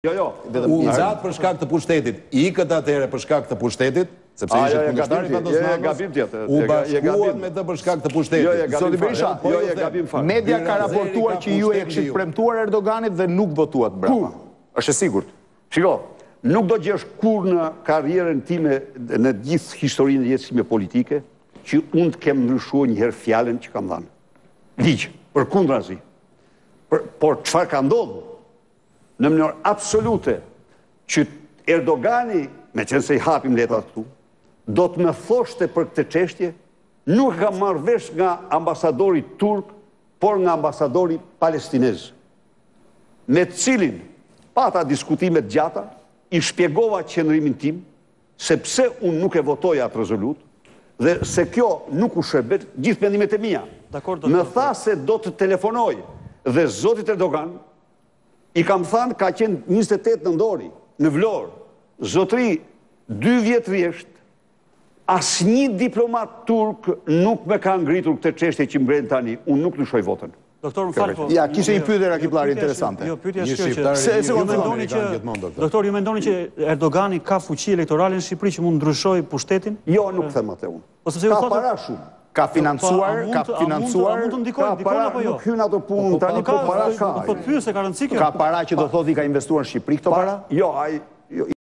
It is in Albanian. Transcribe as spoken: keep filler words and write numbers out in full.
Jo, jo. U nxat për shkak të pushtetit. Ikët atëherë për shkak të pushtetit, sepse ishte kundërshtari Vandosnavës. U bashkuat me të për shkak të pushtetit. Zoti Berisha, jo e gabim fare. Media ka raportuar që ju e kishit premtuar Erdoganit dhe nuk votuat brapa. Është e sigurt. Shiko, nuk do gjesh kur në karrierën time në gjithë historinë e jetës time politike që unë të kem ndryshuar një herë fjalën që kam dhënë. Ligj, përkundrazi. Por çfarë ka ndodhur? Në mënyrë absolute që Erdogani, me qenë se i hapim letrat këtu, do të më thoshte për këtë çështje, nuk ka marrë vesh nga ambasadori turk, por nga ambasadori palestinez, me të cilin pata diskutime të gjata, i shpjegova qëndrimin tim, se pse unë nuk e votoja atë rezolut, dhe se kjo nuk u shërbet gjithë mendimet e mia. Më tha se do të telefonoj, dhe zotit Erdogan, i kam thënë ka qenë njëzet e tetë nëndori, në Vlorë, zotëri, dy vjetë rjesht, asnjë diplomat turk nuk me ka ngritur këtë çështje që mbren tani, unë nuk lëshoj votën. Doktor, më falë po. Ja, kishe një pyetje rakiplari interesante. Jo, pyetja është që Doktor, ju mendoni që Erdogani ka fuqi elektorale në Shqipëri që mund ndryshoj pushtetin? Jo, nuk them atë unë. Ka para shumë. Ka financuar, ka financuar, ka para, nuk hyn ato punë tani, po para ka. Po pyese ka rëndësi kjo. Ka para që do thotë i ka investuar në Shqipëri këto para? Jo, ai